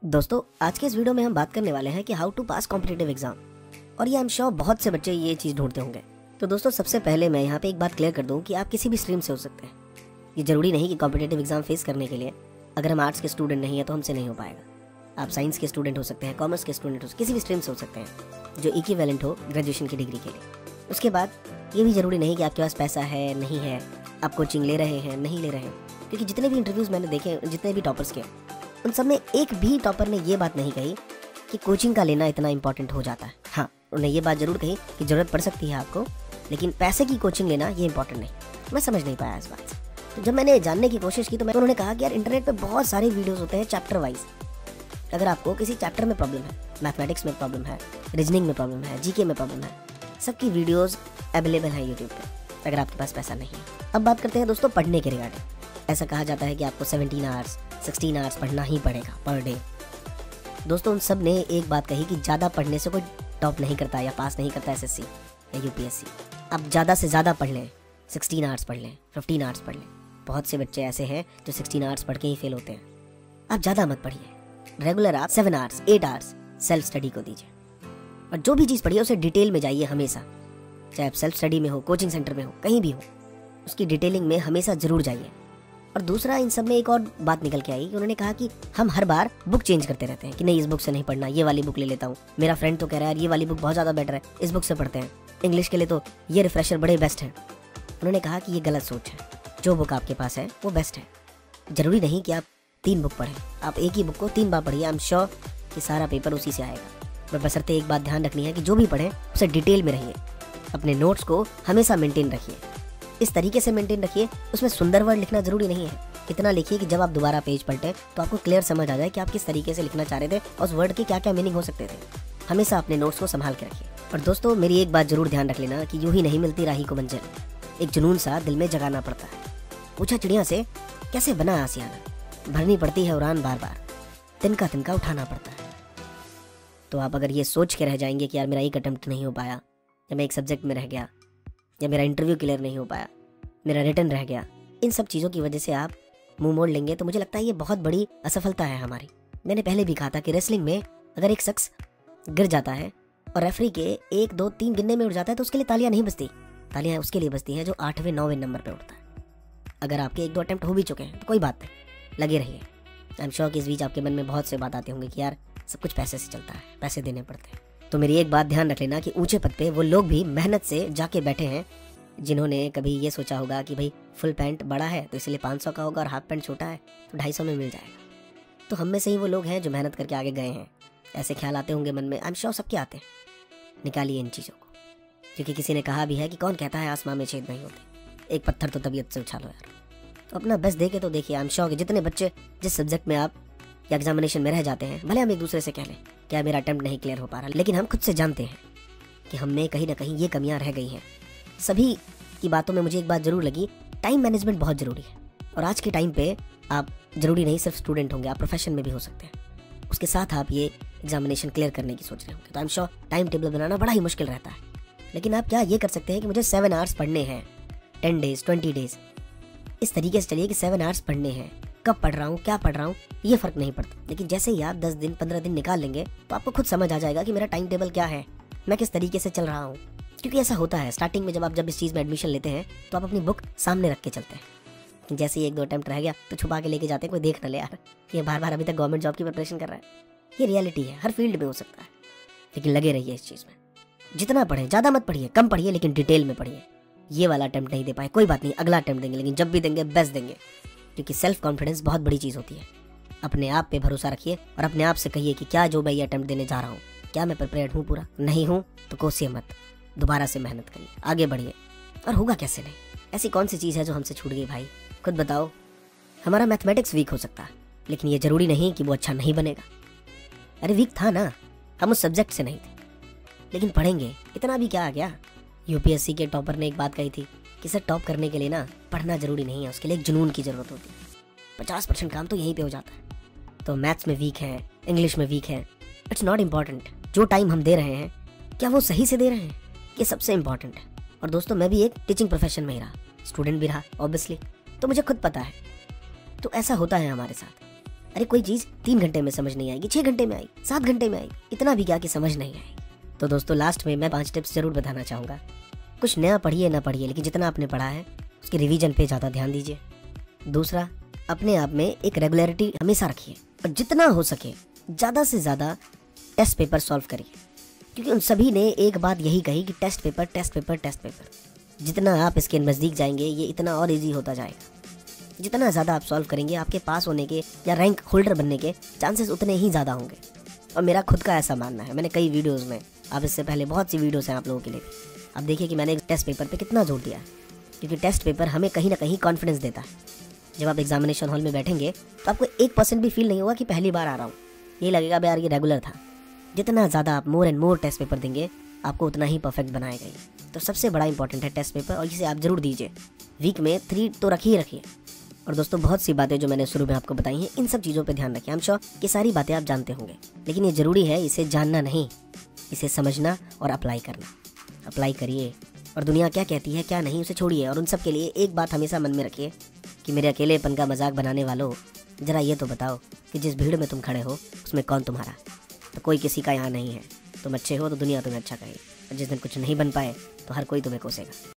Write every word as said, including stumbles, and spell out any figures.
दोस्तों आज के इस वीडियो में हम बात करने वाले हैं कि how to pass competitive exam. और ये आई एम श्योर बहुत से बच्चे ये चीज़ ढूंढते होंगे। तो दोस्तों सबसे पहले मैं यहाँ पे एक बात क्लियर कर दूँ कि आप किसी भी स्ट्रीम से हो सकते हैं। ये जरूरी नहीं कि कॉम्पिटिटिव एग्जाम फेस करने के लिए अगर हम आर्ट्स के स्टूडेंट नहीं है तो हमसे नहीं हो पाएगा। आप साइंस के स्टूडेंट हो सकते हैं, कॉमर्स के स्टूडेंट हो, किसी भी स्ट्रीम से हो सकते हैं जो इक्विवेलेंट हो ग्रेजुएशन की डिग्री के लिए। उसके बाद ये भी जरूरी नहीं कि आपके पास पैसा है नहीं है, आप कोचिंग ले रहे हैं नहीं ले रहे हैं, क्योंकि जितने भी इंटरव्यूज़ मैंने देखे, जितने भी टॉपर्स के, उन सब में एक भी टॉपर ने ये बात नहीं कही कि कोचिंग का लेना इतना इंपॉर्टेंट हो जाता है। हाँ, उन्होंने ये बात जरूर कही कि ज़रूरत पड़ सकती है आपको, लेकिन पैसे की कोचिंग लेना ये इंपॉर्टेंट नहीं। मैं समझ नहीं पाया इस बात से। तो जब मैंने जानने की कोशिश की तो मैं उन्होंने कहा कि यार इंटरनेट पे बहुत सारे वीडियोस होते हैं चैप्टर वाइज। अगर आपको किसी चैप्टर में प्रॉब्लम है, मैथमेटिक्स में प्रॉब्लम है, रीजनिंग में प्रॉब्लम है, जीके में प्रॉब्लम है, सबकी वीडियोज़ अवेलेबल है यूट्यूब पर अगर आपके पास पैसा नहीं है। अब बात करते हैं दोस्तों पढ़ने के रिगार्डिंग। ऐसा कहा जाता है कि आपको सेवनटीन आवर्स सिक्सटीन आवर्स पढ़ना ही पड़ेगा पर डे। दोस्तों उन सब ने एक बात कही कि ज़्यादा पढ़ने से कोई टॉप नहीं करता या पास नहीं करता एसएससी या यूपीएससी। आप ज़्यादा से ज़्यादा पढ़ लें, सिक्सटीन आवर्स पढ़ लें, फिफ्टीन आवर्स पढ़ लें। बहुत से बच्चे ऐसे हैं जो सिक्सटीन आवर्स पढ़ के ही फेल होते हैं। आप ज़्यादा मत पढ़िए, रेगुलर आप seven hours eight hours self study को दीजिए। और जो भी चीज़ पढ़िए उसे डिटेल में जाइए हमेशा, चाहे आप सेल्फ स्टडी में हो, कोचिंग सेंटर में हो, कहीं भी हो, उसकी डिटेलिंग में हमेशा ज़रूर जाइए। और दूसरा इन सब में एक और बात निकल के आई कि उन्होंने कहा कि हम हर बार बुक चेंज करते रहते हैं कि नहीं इस बुक से नहीं पढ़ना, ये वाली बुक ले लेता हूँ। मेरा फ्रेंड तो कह रहा है ये वाली बुक बहुत ज़्यादा बेटर है, इस बुक से पढ़ते हैं। इंग्लिश के लिए तो ये रिफ्रेशर बड़े बेस्ट हैं। उन्होंने कहा कि ये गलत सोच है। जो बुक आपके पास है वो बेस्ट है। ज़रूरी नहीं कि आप तीन बुक पढ़ें, आप एक ही बुक को तीन बार पढ़िए। आई एम श्योर कि सारा पेपर उसी से आएगा। पर बशर्ते एक बात ध्यान रखनी है कि जो भी पढ़ें उसे डिटेल में रहिए। अपने नोट्स को हमेशा मेंटेन रखिए, इस तरीके से मेंटेन रखिए। उसमें सुंदर वर्ड लिखना जरूरी नहीं है, इतना लिखिए कि जब आप दोबारा पेज पलटें तो आपको क्लियर समझ आ जाए कि आप किस तरीके से लिखना चाह रहे थे और उस वर्ड के क्या क्या मीनिंग हो सकते थे। हमेशा अपने नोट्स को संभाल के रखिए। और दोस्तों मेरी एक बात जरूर ध्यान रख लेना कि यूं ही नहीं मिलती राही को मंजिल, एक जुनून सा दिल में जगाना पड़ता है। पूछा चिड़िया से कैसे बना आसियाना, भरनी पड़ती है उड़ान बार बार, तिनका तिनका उठाना पड़ता है। तो आप अगर ये सोच के रह जाएंगे कि यार मेरा एक अटेम्प्ट नहीं हो पाया, या मैं एक सब्जेक्ट में रह गया, या मेरा इंटरव्यू क्लियर नहीं हो पाया, मेरा रिटर्न रह गया, इन सब चीज़ों की वजह से आप मुंह मोड़ लेंगे तो मुझे लगता है ये बहुत बड़ी असफलता है हमारी। मैंने पहले भी कहा था कि रेसलिंग में अगर एक शख्स गिर जाता है और रेफरी के एक दो तीन गिनने में उठ जाता है तो उसके लिए तालियां नहीं बजती। तालियां उसके लिए बजती हैं जो आठवें नौवें नंबर पे उठता है। अगर आपके एक दो अटेम्प्ट हो भी चुके हैं तो कोई बात नहीं, लगे रहिए। आई एम श्योर कि इस बीच आपके मन में बहुत से बात आते होंगे कि यार सब कुछ पैसे से चलता है, पैसे देने पड़ते हैं। तो मेरी एक बात ध्यान रख लेना कि ऊंचे पद पे वो लोग भी मेहनत से जाके बैठे हैं जिन्होंने कभी ये सोचा होगा कि भाई फुल पैंट बड़ा है तो इसलिए पाँच सौ का होगा और हाफ पैंट छोटा है तो ढाई सौ में मिल जाएगा। तो हम में से ही वो लोग हैं जो मेहनत करके आगे गए हैं। ऐसे ख्याल आते होंगे मन में, आई एम श्योर सबके आते हैं। निकालिए इन चीज़ों को, क्योंकि किसी ने कहा भी है कि कौन कहता है आसमां में छेद नहीं होते, एक पत्थर तो तबीयत से उछालो यार। तो अपना बेस्ट दे के तो देखिए। आई एम श्योर कि जितने बच्चे जिस सब्जेक्ट में आप या एग्जामिनेशन में रह जाते हैं, भले हम एक दूसरे से कह लें क्या मेरा अटेम्प्ट नहीं क्लियर हो पा रहा, लेकिन हम खुद से जानते हैं कि हम में कहीं ना कहीं ये कमियां रह गई हैं। सभी की बातों में मुझे एक बात जरूर लगी, टाइम मैनेजमेंट बहुत ज़रूरी है। और आज के टाइम पे आप ज़रूरी नहीं सिर्फ स्टूडेंट होंगे, आप प्रोफेशन में भी हो सकते हैं। उसके साथ आप ये एग्जामिनेशन क्लियर करने की सोच रहे होंगे तो I am sure time table बनाना बड़ा ही मुश्किल रहता है। लेकिन आप क्या ये कर सकते हैं कि मुझे सेवन आवर्स पढ़ने हैं, टेन डेज ट्वेंटी डेज इस तरीके से चलिए कि सेवन आवर्स पढ़ने हैं। कब पढ़ रहा हूँ, क्या पढ़ रहा हूँ, ये फ़र्क नहीं पड़ता। लेकिन जैसे ही आप दस दिन पंद्रह दिन निकाल लेंगे तो आपको खुद समझ आ जाएगा कि मेरा टाइम टेबल क्या है, मैं किस तरीके से चल रहा हूँ। क्योंकि ऐसा होता है स्टार्टिंग में जब आप जब इस चीज़ में एडमिशन लेते हैं तो आप अपनी बुक सामने रख के चलते हैं। जैसे ही एक दो अटेम्प्ट रह गया तो छुपा के लेके जाते हैं, कोई देख ना ले यार ये बार बार अभी तक गवर्नमेंट जॉब की प्रिपरेशन कर रहा है। ये रियलिटी है, हर फील्ड में हो सकता है। लेकिन लगे रहिए इस चीज़ में, जितना पढ़ें, ज़्यादा मत पढ़िए, कम पढ़िए, लेकिन डिटेल में पढ़िए। ये वाला अटेम्प्ट नहीं दे पाए कोई बात नहीं, अगला अटेम्प्ट देंगे, लेकिन जब भी देंगे बेस्ट देंगे। क्योंकि सेल्फ कॉन्फिडेंस बहुत बड़ी चीज़ होती है। अपने आप पे भरोसा रखिए और अपने आप से कहिए कि क्या जो मैं ये अटेम्प्ट देने जा रहा हूँ, क्या मैं प्रिपेयर्ड हूँ पूरा। नहीं हूँ तो कोसिए मत, दोबारा से मेहनत करिए, आगे बढ़िए। और होगा कैसे नहीं, ऐसी कौन सी चीज़ है जो हमसे छूट गई भाई, खुद बताओ। हमारा मैथमेटिक्स वीक हो सकता है, लेकिन ये जरूरी नहीं कि वो अच्छा नहीं बनेगा। अरे वीक था ना, हम उस सब्जेक्ट से नहीं थे, लेकिन पढ़ेंगे, इतना भी क्या आ गया। यूपीएससी के टॉपर ने एक बात कही थी कि सर टॉप करने के लिए ना पढ़ना जरूरी नहीं है, उसके लिए एक जुनून की ज़रूरत होती है। पचास परसेंट काम तो यहीं पे हो जाता है। तो मैथ्स में वीक है, इंग्लिश में वीक है, इट्स नॉट इम्पॉर्टेंट। जो टाइम हम दे रहे हैं क्या वो सही से दे रहे हैं, ये सबसे इम्पॉर्टेंट है। और दोस्तों मैं भी एक टीचिंग प्रोफेशन में ही रहा, स्टूडेंट भी रहा ऑब्वियसली, तो मुझे खुद पता है। तो ऐसा होता है हमारे साथ अरे कोई चीज तीन घंटे में समझ नहीं आएगी, छह घंटे में आएगी, सात घंटे में आएगी, इतना भी क्या कि समझ नहीं आएगी। तो दोस्तों लास्ट में मैं पांच टिप्स जरूर बताना चाहूंगा। कुछ नया पढ़िए ना पढ़िए, लेकिन जितना आपने पढ़ा है उसके रिवीजन पे ज्यादा ध्यान दीजिए। दूसरा, अपने आप में एक रेगुलरिटी हमेशा रखिए और जितना हो सके ज्यादा से ज्यादा टेस्ट पेपर सॉल्व करिए, क्योंकि उन सभी ने एक बात यही कही कि test paper test paper test paper. जितना आप इसके नज़दीक जाएंगे ये इतना और इजी होता जाएगा। जितना ज़्यादा आप सॉल्व करेंगे आपके पास होने के या रैंक होल्डर बनने के चांसेस उतने ही ज़्यादा होंगे। और मेरा खुद का ऐसा मानना है। मैंने कई वीडियोज़ में, आप इससे पहले बहुत सी वीडियोज़ हैं आप लोगों के लिए भी, आप देखिए कि मैंने टेस्ट पेपर पर कितना जोर दिया है, क्योंकि टेस्ट पेपर हमें कहीं ना कहीं कॉन्फिडेंस देता है। जब आप एग्जामिनेशन हॉल में बैठेंगे तो आपको एक परसेंट भी फील नहीं होगा कि पहली बार आ रहा हूँ, ये लगेगा यार ये रेगुलर था। जितना ज़्यादा आप more and more test paper देंगे आपको उतना ही परफेक्ट बनाएगा ये। तो सबसे बड़ा इंपॉर्टेंट है टेस्ट पेपर, और इसे आप जरूर दीजिए। वीक में थ्री तो रखिए रखिए। और दोस्तों बहुत सी बातें जो मैंने शुरू में आपको बताई हैं, इन सब चीज़ों पे ध्यान रखिए। आई एम श्योर कि सारी बातें आप जानते होंगे, लेकिन ये ज़रूरी है इसे जानना नहीं, इसे समझना और अप्लाई करना। अप्लाई करिए और दुनिया क्या कहती है क्या नहीं उसे छोड़िए। और उन सब के लिए एक बात हमेशा मन में रखिए कि मेरे अकेलेपन का मजाक बनाने वालों, ज़रा ये तो बताओ कि जिस भीड़ में तुम खड़े हो उसमें कौन तुम्हारा? तो कोई किसी का यहाँ नहीं है। तुम अच्छे हो तो दुनिया तुम्हें अच्छा कहे, और जिस दिन कुछ नहीं बन पाए तो हर कोई तुम्हें कोसेगा।